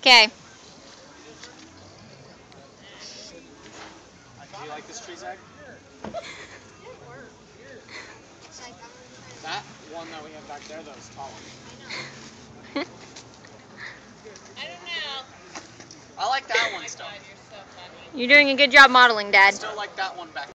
Okay. Do you like this tree, Zach? That one that we have back there, though, is taller. I don't know. I like that one still. God, you're so funny. You're doing a good job modeling, Dad. Still like that one back